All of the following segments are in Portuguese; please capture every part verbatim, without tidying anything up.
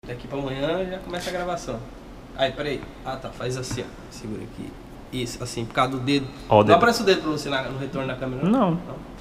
Daqui pra amanhã já começa a gravação. Aí, peraí. Ah, tá. Faz assim, ó. Segura aqui. Isso, assim, por causa do dedo. Ó, o não dedo. aparece o dedo pra você na, no retorno da câmera, não? Não. não.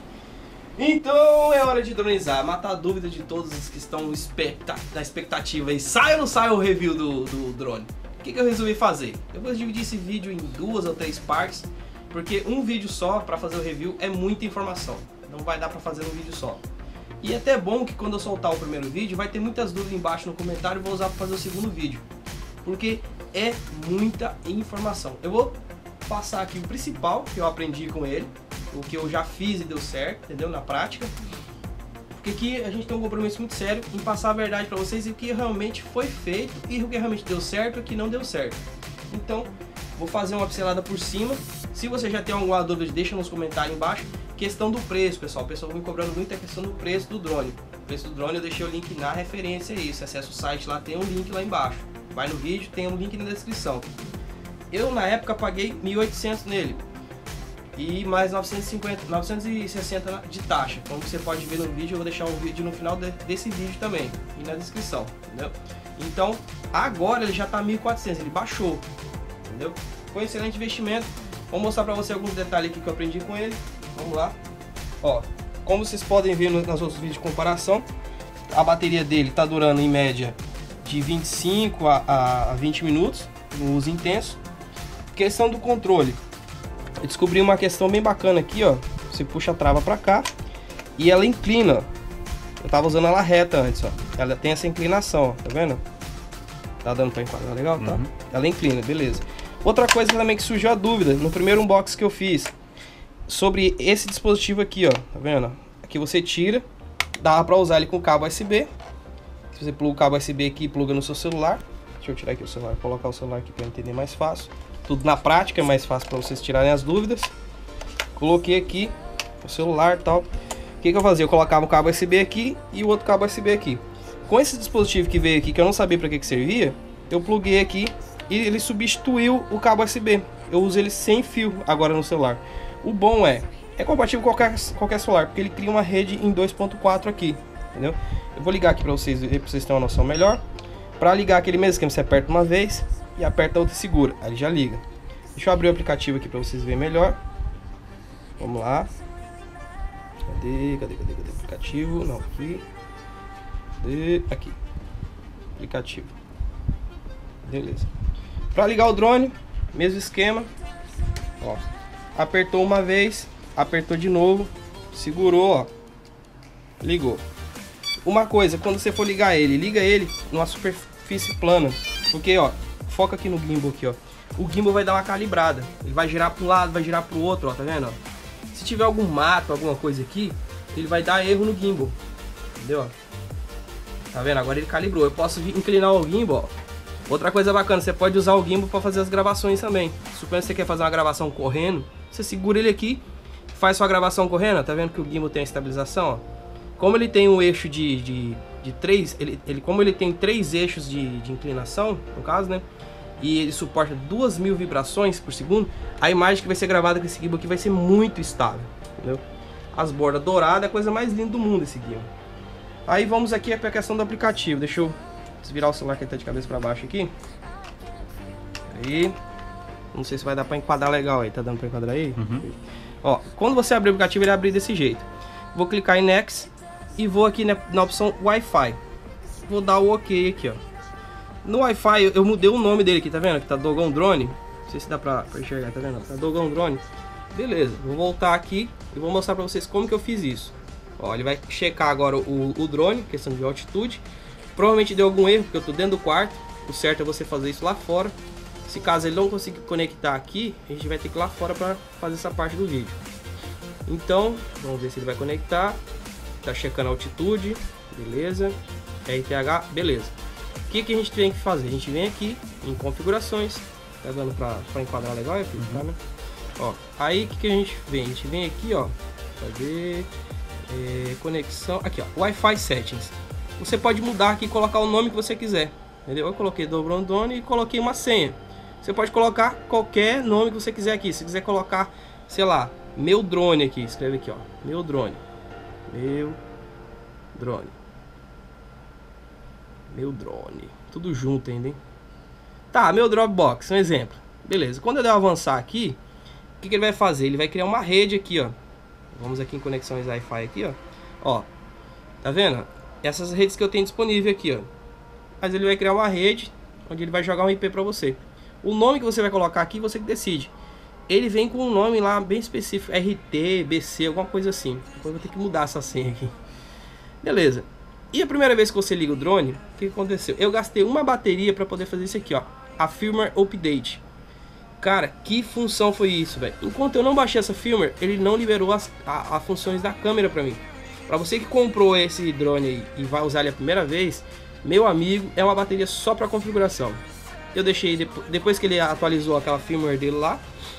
Então é hora de dronizar, matar a dúvida de todos os que estão expecta na expectativa. E sai ou não sai o review do, do drone? O que, que eu resolvi fazer? Eu vou dividir esse vídeo em duas ou três partes, porque um vídeo só para fazer o review é muita informação. Não vai dar para fazer num vídeo só. E é até bom que quando eu soltar o primeiro vídeo, vai ter muitas dúvidas embaixo no comentário e vou usar para fazer o segundo vídeo. Porque é muita informação. Eu vou passar aqui o principal que eu aprendi com ele, o que eu já fiz e deu certo, entendeu? Na prática. Porque aqui a gente tem um compromisso muito sério em passar a verdade para vocês e o que realmente foi feito e o que realmente deu certo e o que não deu certo. Então, vou fazer uma pincelada por cima. Se você já tem alguma dúvida, deixa nos comentários embaixo. Questão do preço, pessoal. O pessoal me cobrando muito a questão do preço do drone. O preço do drone eu deixei o link na referência aí. Se acessa o site lá, tem um link lá embaixo. Vai no vídeo, tem um link na descrição. Eu na época paguei mil e oitocentos nele. E mais novecentos e cinquenta, novecentos e sessenta de taxa. Como você pode ver no vídeo, eu vou deixar um vídeo no final de, desse vídeo também. E na descrição, entendeu? Então, agora ele já está mil e quatrocentos, ele baixou. Entendeu? Foi um excelente investimento. Vou mostrar para você alguns detalhes aqui que eu aprendi com ele. Vamos lá. Ó, como vocês podem ver nos outros vídeos de comparação, a bateria dele está durando em média de vinte e cinco a vinte minutos no uso intenso. Questão do controle. Eu descobri uma questão bem bacana aqui, ó. Você puxa a trava pra cá e ela inclina. Eu tava usando ela reta antes, ó. Ela tem essa inclinação, ó. Tá vendo? Tá dando pra enquadrar legal, tá? Uhum. Ela inclina, beleza. Outra coisa também que surgiu a dúvida no primeiro unboxing que eu fiz sobre esse dispositivo aqui, ó. Tá vendo? Aqui você tira, dá pra usar ele com cabo U S B. Se você pluga o cabo U S B aqui e pluga no seu celular. Deixa eu tirar aqui o celular, colocar o celular aqui pra entender mais fácil. Tudo na prática, é mais fácil para vocês tirarem as dúvidas. Coloquei aqui o celular e tal. O que, que eu fazia? Eu colocava o cabo U S B aqui e o outro cabo U S B aqui. Com esse dispositivo que veio aqui, que eu não sabia para que, que servia, eu pluguei aqui e ele substituiu o cabo U S B. Eu uso ele sem fio agora no celular. O bom é, é compatível com qualquer, qualquer celular, porque ele cria uma rede em dois ponto quatro aqui, entendeu? Eu vou ligar aqui para vocês, para vocês terem uma noção melhor. Para ligar aquele mesmo esquema, você aperta uma vez e aperta a outra e segura, aí ele já liga. Deixa eu abrir o aplicativo aqui para vocês verem melhor. Vamos lá. Cadê, cadê, cadê, cadê o aplicativo? Não, aqui. Cadê? Aqui. Aplicativo. Beleza. Para ligar o drone, mesmo esquema. Ó, apertou uma vez, apertou de novo, segurou, ó. Ligou. Uma coisa, quando você for ligar ele, liga ele numa superfície plana, porque ó, foca aqui no gimbal aqui, ó. O gimbal vai dar uma calibrada, ele vai girar para um lado, vai girar para o outro, ó, tá vendo? Ó? Se tiver algum mato, alguma coisa aqui, ele vai dar erro no gimbal, entendeu? Tá vendo? Agora ele calibrou. Eu posso inclinar o gimbal, ó. Outra coisa bacana, você pode usar o gimbal para fazer as gravações também. Suponha que você quer fazer uma gravação correndo, você segura ele aqui, faz sua gravação correndo, tá vendo que o gimbal tem a estabilização, ó. Como ele tem um eixo de, de, de três, ele, ele, como ele tem três eixos de, de inclinação, no caso, né? E ele suporta duas mil vibrações por segundo, a imagem que vai ser gravada com esse gimbal aqui vai ser muito estável, entendeu? As bordas douradas é a coisa mais linda do mundo esse gimbal. Aí vamos aqui para a questão do aplicativo. Deixa eu virar o celular que ele tá de cabeça para baixo aqui. Aí, não sei se vai dar para enquadrar legal aí, tá dando para enquadrar aí? Uhum. Ó, quando você abrir o aplicativo ele abre desse jeito. Vou clicar em Next e vou aqui na, na opção Wi-Fi. Vou dar o OK aqui, ó. No Wi-Fi eu, eu mudei o nome dele aqui, tá vendo? Que tá Dogon Drone. Não sei se dá pra, pra enxergar, tá vendo? Tá Dogon Drone. Beleza, vou voltar aqui e vou mostrar pra vocês como que eu fiz isso. Ó, ele vai checar agora o, o drone, questão de altitude. Provavelmente deu algum erro, porque eu tô dentro do quarto. O certo é você fazer isso lá fora. Se caso ele não conseguir conectar aqui, a gente vai ter que ir lá fora pra fazer essa parte do vídeo. Então, vamos ver se ele vai conectar. Tá checando a altitude, beleza. R T H, beleza. O que, que a gente tem que fazer? A gente vem aqui em configurações. Tá dando pra, pra enquadrar legal? É, filho? Uhum. Tá, né? Ó, aí o que, que a gente vem? A gente vem aqui, ó. Fazer é, conexão. Aqui, ó. Wi-Fi settings. Você pode mudar aqui e colocar o nome que você quiser. Entendeu? Eu coloquei Dogon Drone e coloquei uma senha. Você pode colocar qualquer nome que você quiser aqui. Se quiser colocar, sei lá, meu drone aqui. Escreve aqui, ó. Meu drone. Meu drone. Meu drone. Tudo junto ainda, hein? Tá, meu Dropbox, um exemplo. Beleza, quando eu der avançar aqui, o que, que ele vai fazer? Ele vai criar uma rede aqui, ó. Vamos aqui em conexões Wi-Fi aqui, ó. Ó, tá vendo? Essas redes que eu tenho disponível aqui, ó. Mas ele vai criar uma rede onde ele vai jogar um I P pra você. O nome que você vai colocar aqui, você que decide. Ele vem com um nome lá bem específico, R T, B C, alguma coisa assim. Depois eu vou ter que mudar essa senha aqui. Beleza. E a primeira vez que você liga o drone, o que aconteceu? Eu gastei uma bateria para poder fazer isso aqui, ó. A firmware update. Cara, que função foi isso, velho? Enquanto eu não baixei essa firmware, ele não liberou as a, a funções da câmera para mim. Para você que comprou esse drone aí e vai usar ele a primeira vez, meu amigo, é uma bateria só para configuração. Eu deixei, depois que ele atualizou aquela firmware dele lá,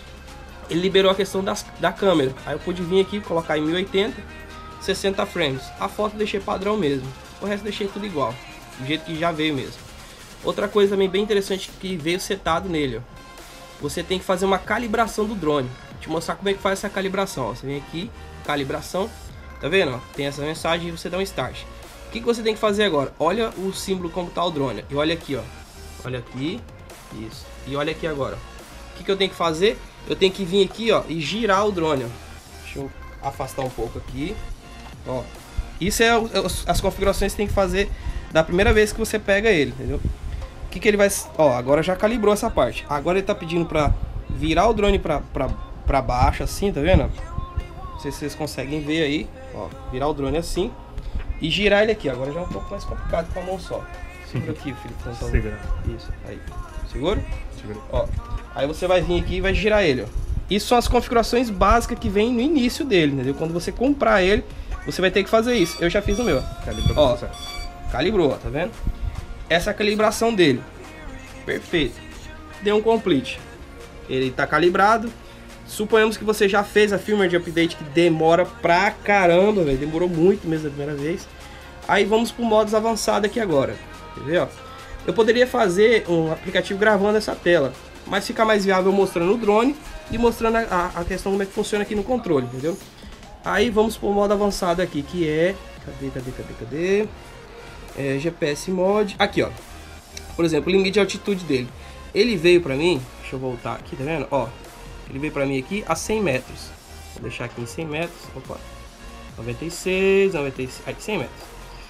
ele liberou a questão das, da câmera. Aí eu pude vir aqui, colocar em mil e oitenta, sessenta frames. A foto eu deixei padrão mesmo. O resto eu deixei tudo igual, do jeito que já veio mesmo. Outra coisa também bem interessante que veio setado nele, ó. Você tem que fazer uma calibração do drone. Vou te mostrar como é que faz essa calibração, ó. Você vem aqui, calibração. Tá vendo, ó? Tem essa mensagem e você dá um start. O que, que você tem que fazer agora? Olha o símbolo como tá o drone. E olha aqui, ó. Olha aqui. Isso. E olha aqui agora. O que, que eu tenho que fazer? Eu tenho que vir aqui, ó, e girar o drone, ó. Deixa eu afastar um pouco aqui. Ó. Isso é as configurações que você tem que fazer da primeira vez que você pega ele, entendeu? O que, que ele vai... Ó, agora já calibrou essa parte. Agora ele tá pedindo pra virar o drone pra, pra, pra baixo, assim, tá vendo? Não sei se vocês conseguem ver aí. Ó, virar o drone assim e girar ele aqui. Agora já é um pouco mais complicado com a mão só. Segura aqui, Felipe. Então, Segura. Isso, aí. Segura? Segura. Ó, aí você vai vir aqui e vai girar ele, ó. Isso são as configurações básicas que vem no início dele, entendeu? Quando você comprar ele, você vai ter que fazer isso. Eu já fiz o meu. Calibrou Ó, o processo. Calibrou, ó, tá vendo? Essa é a calibração dele. Perfeito. Deu um complete. Ele tá calibrado. Suponhamos que você já fez a firmware de update, que demora pra caramba, velho. Demorou muito mesmo a primeira vez. Aí vamos pro modos avançado aqui agora. Quer ver, ó? Eu poderia fazer um aplicativo gravando essa tela, mas fica mais viável mostrando o drone e mostrando a, a questão como é que funciona aqui no controle, entendeu? Aí vamos pro modo avançado aqui, que é... Cadê, cadê, cadê, cadê? É, G P S Mod. Aqui, ó. Por exemplo, o limite de altitude dele. Ele veio pra mim... Deixa eu voltar aqui, tá vendo? Ó. Ele veio pra mim aqui a cem metros. Vou deixar aqui em cem metros. Opa. noventa e seis, noventa e seis... Aqui, cem metros.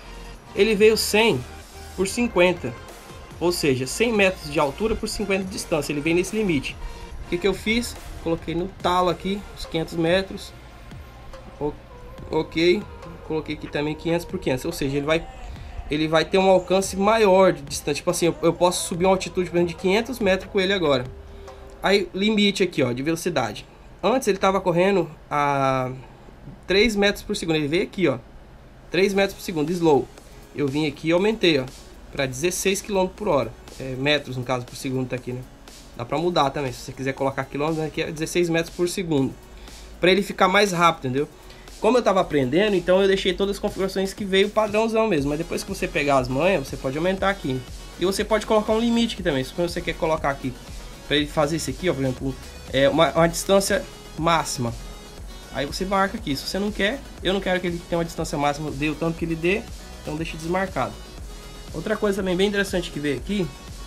Ele veio cem por cinquenta. Ou seja, cem metros de altura por cinquenta de distância. Ele vem nesse limite. O que, que eu fiz? Coloquei no talo aqui, os quinhentos metros. O, ok. Coloquei aqui também quinhentos por quinhentos. Ou seja, ele vai, ele vai ter um alcance maior de distância. Tipo assim, eu, eu posso subir uma altitude de quinhentos metros com ele agora. Aí, limite aqui, ó, de velocidade. Antes ele estava correndo a três metros por segundo. Ele veio aqui, ó. três metros por segundo, slow. Eu vim aqui e aumentei, ó, para dezesseis quilômetros por hora. É, metros, no caso, por segundo tá aqui, né? Dá para mudar também, se você quiser colocar quilômetros, aqui é dezesseis metros por segundo. Para ele ficar mais rápido, entendeu? Como eu tava aprendendo, então eu deixei todas as configurações que veio padrãozão mesmo. Mas depois que você pegar as manhas, você pode aumentar aqui. E você pode colocar um limite aqui também. Se você quer colocar aqui, para ele fazer isso aqui, ó, por exemplo, é uma, uma distância máxima. Aí você marca aqui. Se você não quer, eu não quero que ele tenha uma distância máxima, dê o tanto que ele dê, então deixe desmarcado. Outra coisa também bem interessante que veio aqui.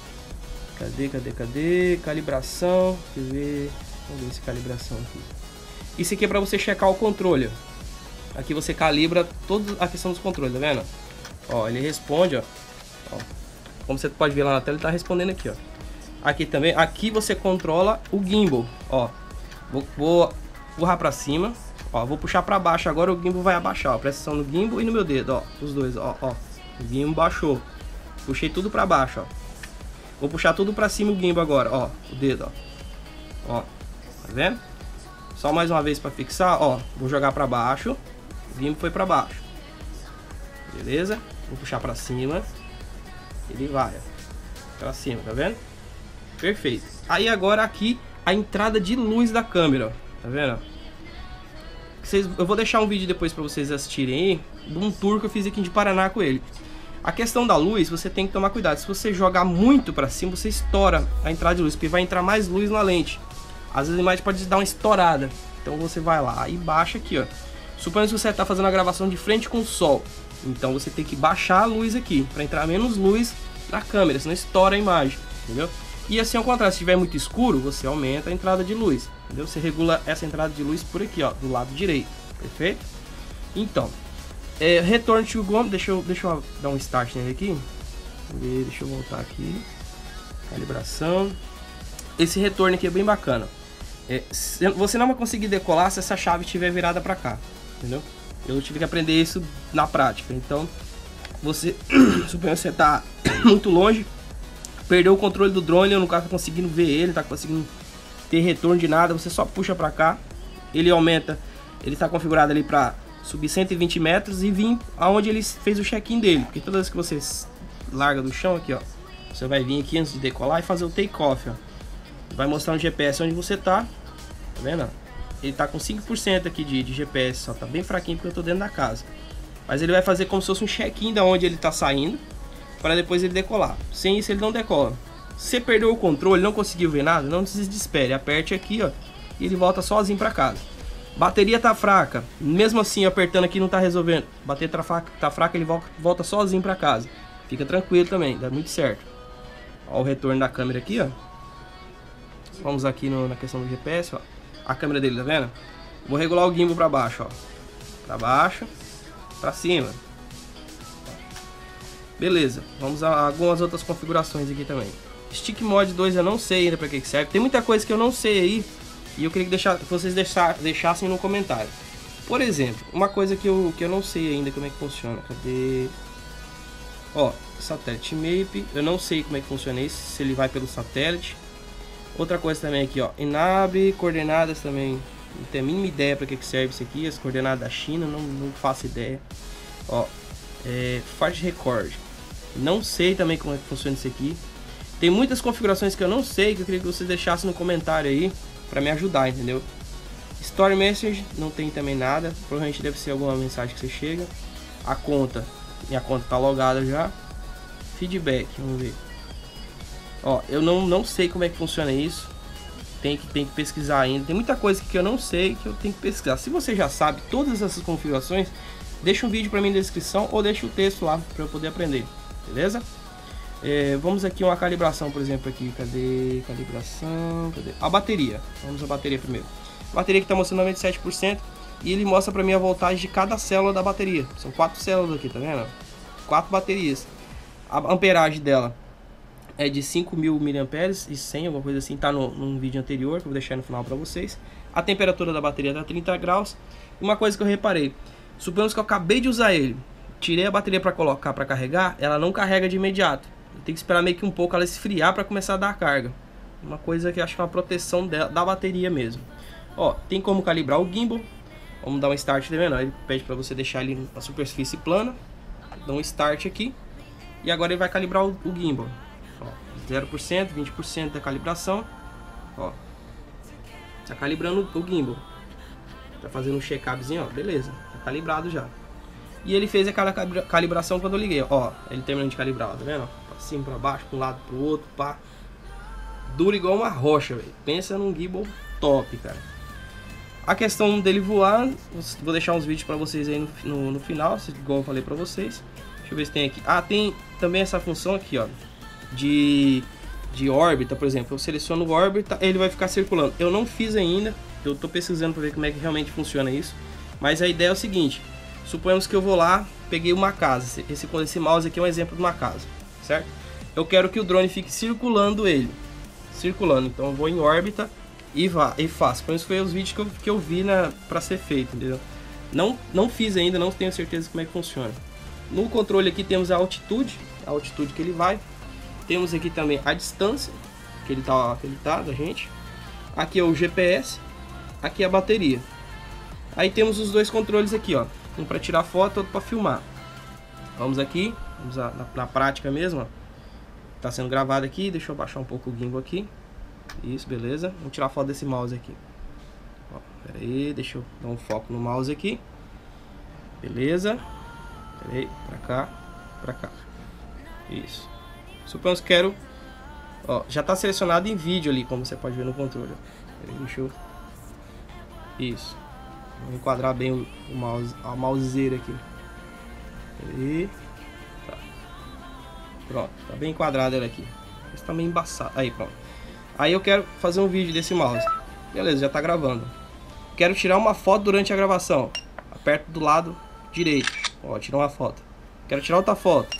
Cadê, cadê, cadê? Calibração. Deixa eu ver. Vamos ver essa calibração aqui. Isso aqui é para você checar o controle, ó. Aqui você calibra toda a questão dos controles, tá vendo? Ó, ele responde, ó. Ó. Como você pode ver lá na tela, ele tá respondendo aqui, ó. Aqui também, aqui você controla o gimbal, ó. Vou, vou empurrar para cima, ó. Vou puxar para baixo agora, o gimbal vai abaixar, ó. Presta atenção no gimbal e no meu dedo, ó. Os dois, ó, ó. O gimbal baixou. Puxei tudo para baixo, ó. Vou puxar tudo para cima o gimbal agora, ó. O dedo, ó. Ó, tá vendo? Só mais uma vez para fixar, ó. Vou jogar para baixo. O gimbal foi para baixo. Beleza? Vou puxar para cima. Ele vai, ó. Para cima, tá vendo? Perfeito. Aí agora aqui a entrada de luz da câmera, ó. Tá vendo? Vocês, eu vou deixar um vídeo depois para vocês assistirem aí, de um tour que eu fiz aqui de Paraná com ele. A questão da luz, você tem que tomar cuidado. Se você jogar muito para cima, você estoura a entrada de luz, porque vai entrar mais luz na lente. Às vezes a imagem pode dar uma estourada. Então você vai lá e baixa aqui, ó. Suponha que você está fazendo a gravação de frente com o sol. Então você tem que baixar a luz aqui, para entrar menos luz na câmera, senão estoura a imagem, entendeu? E assim ao contrário, se estiver muito escuro, você aumenta a entrada de luz, entendeu? Você regula essa entrada de luz por aqui, ó, do lado direito, perfeito? Então, é, return to GOM, deixa eu, deixa eu dar um start nele aqui, deixa eu voltar aqui, calibração. Esse retorno aqui é bem bacana. É, você não vai conseguir decolar se essa chave estiver virada para cá, entendeu? Eu tive que aprender isso na prática. Então, você, suponho que você tá muito longe, perdeu o controle do drone, eu não tá conseguindo ver ele, não tá conseguindo ter retorno de nada, você só puxa para cá, ele aumenta, ele está configurado ali para subir cento e vinte metros e vir aonde ele fez o check-in dele, porque toda vez que você larga do chão aqui, ó, você vai vir aqui antes de decolar e fazer o take-off, ó. Vai mostrar no G P S onde você tá, tá vendo? Ele tá com cinco por cento aqui de, de G P S, só tá bem fraquinho porque eu tô dentro da casa. Mas ele vai fazer como se fosse um check-in da onde ele tá saindo, para depois ele decolar. Sem isso ele não decola. Se você perdeu o controle, não conseguiu ver nada, não se desespere, aperte aqui, ó, e ele volta sozinho para casa. Bateria tá fraca, mesmo assim apertando aqui não tá resolvendo. Bateria tá fraca, tá fraca, ele volta, volta sozinho para casa. Fica tranquilo também, dá muito certo. Ó, o retorno da câmera aqui, ó. Vamos aqui no, na questão do G P S, ó. A câmera dele, tá vendo? Vou regular o gimbal para baixo, ó. Para baixo, para cima. Beleza, vamos a algumas outras configurações aqui também. Stick Mod dois eu não sei ainda para que serve. Tem muita coisa que eu não sei aí e eu queria que, deixar, que vocês deixar, deixassem no comentário. Por exemplo, uma coisa que eu, que eu não sei ainda como é que funciona. Cadê? Ó, satélite map. Eu não sei como é que funciona isso, se ele vai pelo satélite. Outra coisa também aqui, ó, Enabre, coordenadas também, não tenho a mínima ideia para que que serve isso aqui, as coordenadas da China, não, não faço ideia. Ó, é, Fast Record, não sei também como é que funciona isso aqui. Tem muitas configurações que eu não sei, que eu queria que vocês deixassem no comentário aí, para me ajudar, entendeu? Story Message, não tem também nada, provavelmente deve ser alguma mensagem que você chega. A conta, minha conta tá logada já. Feedback, vamos ver. Ó, eu não, não sei como é que funciona isso. Tem que, tem que pesquisar ainda. Tem muita coisa que eu não sei que eu tenho que pesquisar. Se você já sabe todas essas configurações, deixa um vídeo para mim na descrição ou deixa o texto lá para eu poder aprender. Beleza? É, vamos aqui uma calibração, por exemplo, aqui. Cadê? Calibração. Cadê? A bateria. Vamos a bateria primeiro. A bateria que está mostrando noventa e sete por cento. E ele mostra para mim a voltagem de cada célula da bateria. São quatro células aqui, tá vendo? Quatro baterias. A amperagem dela é de cinco mil miliamperes e cem, alguma coisa assim, tá no, num vídeo anterior que eu vou deixar no final para vocês. A temperatura da bateria tá trinta graus. Uma coisa que eu reparei, suponhamos que eu acabei de usar ele, tirei a bateria para colocar para carregar, ela não carrega de imediato. Eu tenho que esperar meio que um pouco ela esfriar para começar a dar a carga. Uma coisa que eu acho que é uma proteção da, da bateria mesmo. Ó, tem como calibrar o gimbal. Vamos dar um start, tá vendo? Ele pede para você deixar ele na superfície plana. Dá um start aqui. E agora ele vai calibrar o, o gimbal. zero por cento, vinte por cento da calibração. Ó, tá calibrando o gimbal. Tá fazendo um check-upzinho, ó. Beleza, tá calibrado já. E ele fez aquela calibração quando eu liguei, ó. Ele terminando de calibrar, ó, tá vendo? Pra cima, pra baixo, pra um lado, pro outro, pá. Duro igual uma rocha, velho. Pensa num gimbal top, cara. A questão dele voar, vou deixar uns vídeos pra vocês aí no, no, no final, igual eu falei pra vocês. Deixa eu ver se tem aqui. Ah, tem também essa função aqui, ó. De, de órbita, por exemplo, eu seleciono órbita, ele vai ficar circulando. Eu não fiz ainda, eu tô pesquisando para ver como é que realmente funciona isso. Mas a ideia é o seguinte: suponhamos que eu vou lá, peguei uma casa. Esse, esse mouse aqui é um exemplo de uma casa, certo? Eu quero que o drone fique circulando ele, circulando. Então eu vou em órbita e vá e faço. Por isso foi os vídeos que eu, que eu vi na para ser feito, entendeu? Não, não fiz ainda, não tenho certeza como é que funciona. No controle aqui temos a altitude, a altitude que ele vai. Temos aqui também a distância que ele tá, que ele tá da gente. Aqui é o G P S. Aqui é a bateria. Aí temos os dois controles aqui, ó. Um para tirar foto, outro para filmar. Vamos aqui, vamos na, na prática mesmo, ó. Tá sendo gravado aqui. Deixa eu baixar um pouco o gimbal aqui. Isso, beleza. Vamos tirar foto desse mouse aqui. Ó, pera aí, deixa eu dar um foco no mouse aqui. Beleza. Pera aí, pra cá, pra cá. Isso. Suponhamos que quero, ó, já está selecionado em vídeo ali, como você pode ver no controle. Deixa eu, isso, vou enquadrar bem o, o mouse, a mousezeira aqui. Aí. Tá. Pronto, tá bem enquadrado ela aqui. Esse tá meio embaçado. Aí, pronto. Aí eu quero fazer um vídeo desse mouse. Beleza, já tá gravando. Quero tirar uma foto durante a gravação. Aperto do lado direito. Ó, tirar uma foto. Quero tirar outra foto.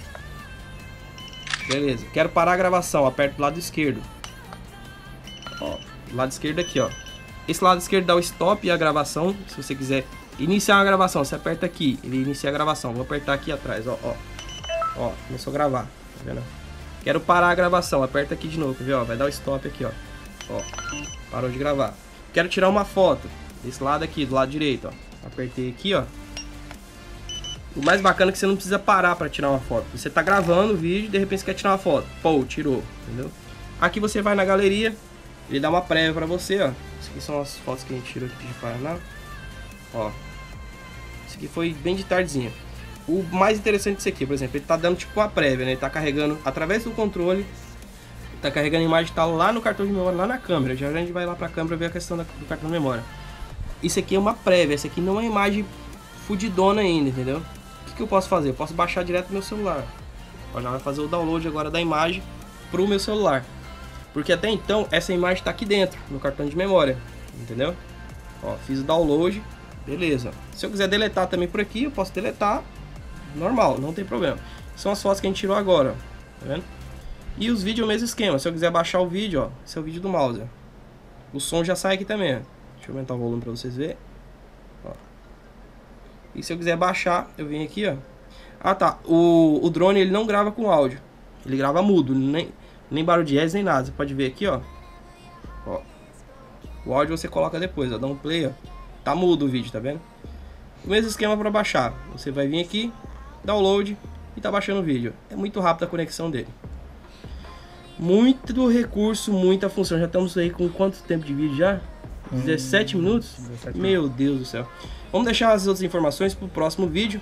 Beleza. Quero parar a gravação. Aperto do lado esquerdo. Ó, do lado esquerdo aqui, ó. Esse lado esquerdo dá o stop e a gravação. Se você quiser iniciar uma gravação, você aperta aqui. Ele inicia a gravação. Vou apertar aqui atrás, ó, ó. Ó, começou a gravar. Tá vendo? Quero parar a gravação. Aperta aqui de novo, viu? Vai dar o stop aqui, ó. Ó, parou de gravar. Quero tirar uma foto. Desse lado aqui, do lado direito, ó. Apertei aqui, ó. O mais bacana é que você não precisa parar para tirar uma foto. Você tá gravando o vídeo e de repente você quer tirar uma foto. Pô, tirou, entendeu? Aqui você vai na galeria, ele dá uma prévia para você, ó. Isso aqui são as fotos que a gente tirou aqui de Paraná. Ó. Isso aqui foi bem de tardezinha. O mais interessante disso aqui, por exemplo, ele tá dando tipo uma prévia, né? Ele tá carregando através do controle. Tá carregando a imagem, tá lá no cartão de memória, lá na câmera. Já a gente vai lá pra câmera ver a questão do cartão de memória. Isso aqui é uma prévia, essa aqui não é imagem fudidona ainda, entendeu? O que, que eu posso fazer? Eu posso baixar direto do meu celular. Ó, já vai fazer o download agora da imagem pro meu celular. Porque até então, essa imagem tá aqui dentro, no cartão de memória, entendeu? Ó, fiz o download, beleza. Se eu quiser deletar também por aqui, eu posso deletar, normal, não tem problema. São as fotos que a gente tirou agora, ó, tá vendo? E os vídeos é o mesmo esquema, se eu quiser baixar o vídeo, ó, esse é o vídeo do mouse, ó. O som já sai aqui também, ó. Deixa eu aumentar o volume pra vocês verem. Ó. E se eu quiser baixar, eu venho aqui, ó. Ah, tá. O, o drone, ele não grava com áudio. Ele grava mudo, nem, nem barulho de jazz, nem nada. Você pode ver aqui, ó. Ó. O áudio você coloca depois, ó. Dá um play, ó. Tá mudo o vídeo, tá vendo? O mesmo esquema para baixar. Você vai vir aqui, download e tá baixando o vídeo. É muito rápido a conexão dele. Muito recurso, muita função. Já estamos aí com quanto tempo de vídeo já? dezessete minutos? dezessete Meu Deus do céu. Vamos deixar as outras informações pro próximo vídeo.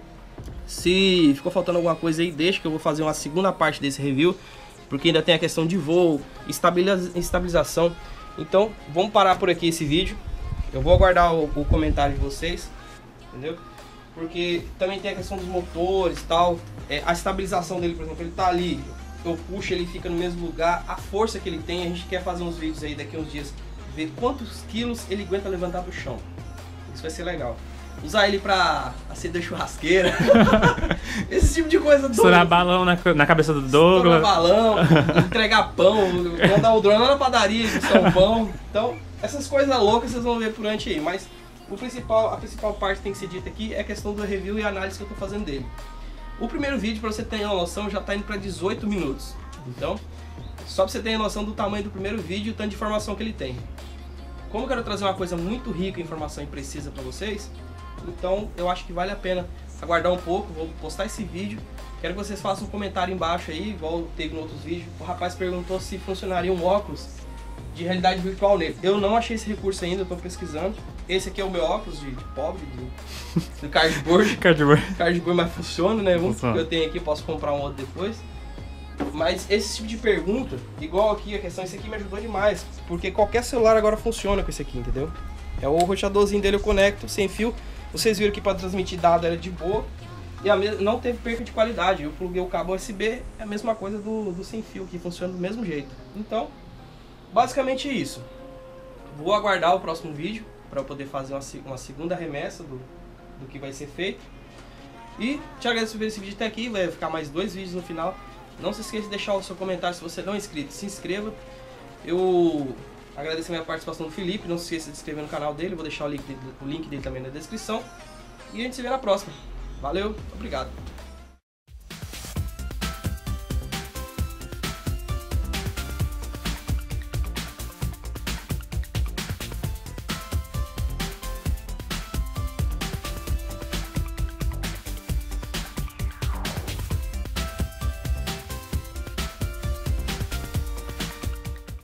Se ficou faltando alguma coisa aí, deixa que eu vou fazer uma segunda parte desse review. Porque ainda tem a questão de voo, estabiliza estabilização. Então, vamos parar por aqui esse vídeo. Eu vou aguardar o, o comentário de vocês. Entendeu? Porque também tem a questão dos motores e tal. É, a estabilização dele, por exemplo, ele tá ali. Eu puxo, ele fica no mesmo lugar. A força que ele tem, a gente quer fazer uns vídeos aí daqui a uns dias. Ver quantos quilos ele aguenta levantar do chão. Isso vai ser legal. Usar ele pra acender churrasqueira. Esse tipo de coisa. Estourar balão na, na cabeça do Douglas. Estourar balão, entregar pão, mandar o drone lá na padaria de São Pão. Então, essas coisas loucas vocês vão ver durante aí. Mas o principal, a principal parte que tem que ser dita aqui é a questão do review e análise que eu tô fazendo dele. O primeiro vídeo, pra você ter uma noção, já tá indo pra dezoito minutos. Então, só pra você ter noção do tamanho do primeiro vídeo e o tanto de informação que ele tem. Como eu quero trazer uma coisa muito rica em informação e precisa pra vocês, então eu acho que vale a pena aguardar um pouco. Vou postar esse vídeo. Quero que vocês façam um comentário embaixo aí, igual teve em outros vídeos. O rapaz perguntou se funcionaria um óculos de realidade virtual nele. Eu não achei esse recurso ainda, eu tô pesquisando. Esse aqui é o meu óculos de, de pobre, de, de cardboard. Cardboard. Cardboard, mas funciona, né? Um Funciona. que eu tenho aqui, posso comprar um outro depois. Mas esse tipo de pergunta, igual aqui a questão, esse aqui me ajudou demais. Porque qualquer celular agora funciona com esse aqui, entendeu? É o roteadorzinho dele, eu conecto sem fio. Vocês viram que para transmitir dado era de boa. E a mesma, não teve perca de qualidade. Eu pluguei o cabo U S B, é a mesma coisa do, do sem fio, que funciona do mesmo jeito. Então, basicamente é isso. Vou aguardar o próximo vídeo para eu poder fazer uma, uma segunda remessa do, do que vai ser feito. E te agradeço por ver esse vídeo até aqui. Vai ficar mais dois vídeos no final. Não se esqueça de deixar o seu comentário se você não é inscrito. Se inscreva. Eu agradeço a minha participação do Felipe. Não se esqueça de se inscrever no canal dele. Vou deixar o link dele, o link dele também na descrição. E a gente se vê na próxima. Valeu, obrigado.